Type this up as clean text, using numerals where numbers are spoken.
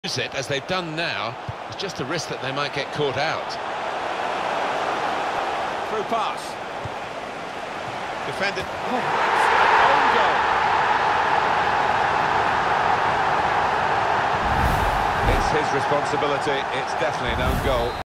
use it as they've done now. It's just a risk that they might get caught out. Through pass. Defended. Own goal. It's his responsibility. It's definitely an own goal.